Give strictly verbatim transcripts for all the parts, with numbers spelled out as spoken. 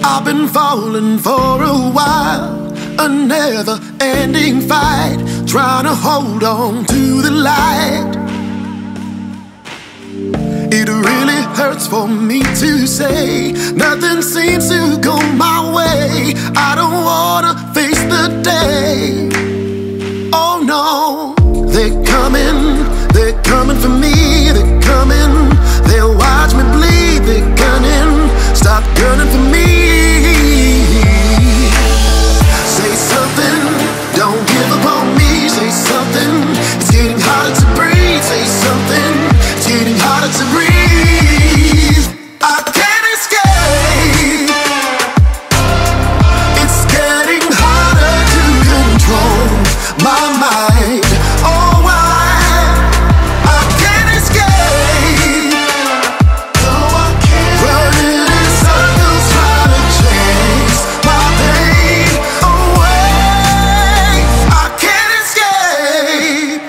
I've been falling for a while, a never-ending fight, trying to hold on to the light. It really hurts for me to say nothing seems to go my way. I don't wanna face the day. Oh no, they're coming, they're coming for me, they're coming. They'll watch me bleed, they're gunning, stop gunning for me. Say something, don't give up on me. Say something, it's getting harder to breathe. Say something, it's getting harder to breathe. I can't escape. It's getting harder to control my mind. Oh, why? I can't escape. No, I can't. Running in circles, trying to chase my pain away. I can't escape.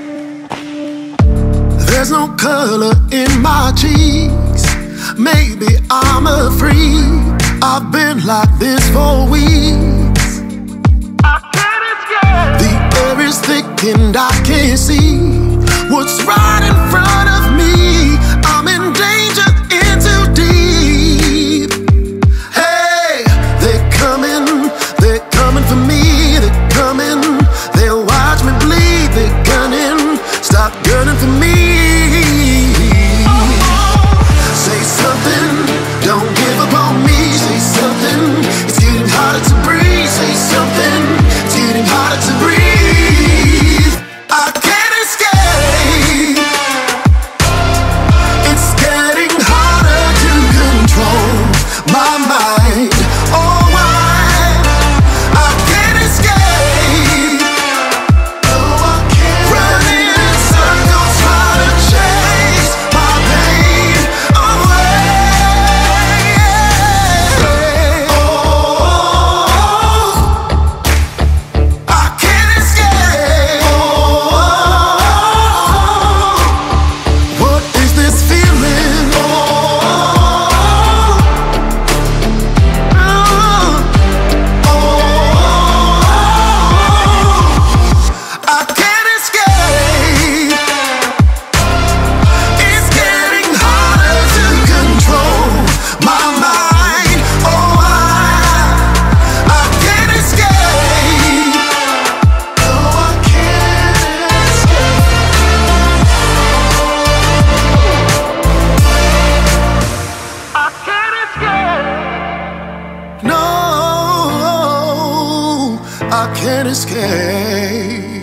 There's no color in my cheeks. Maybe I'm a freak. I've been like this for weeks. I can't escape. The air is thick and I can't see what's right in front of me. I'm in danger, in too deep. Hey, they're coming, they're coming for me, they're coming. They'll watch me bleed, they're gunning, stop gunning for me. Say something, don't give up on me. Say something, it's getting harder to breathe. Say something, it's getting harder to breathe. I can't escape. It's getting harder to control my mind. Oh, why? I can't escape. No, I can't. Running in circles, trying to chase my pain away. Oh, I can't escape. Oh, what is this feeling? Oh, I can't escape. It's getting harder to control my mind. Oh, I, I can't escape. No, I can't escape. I can't escape. No, I can't escape.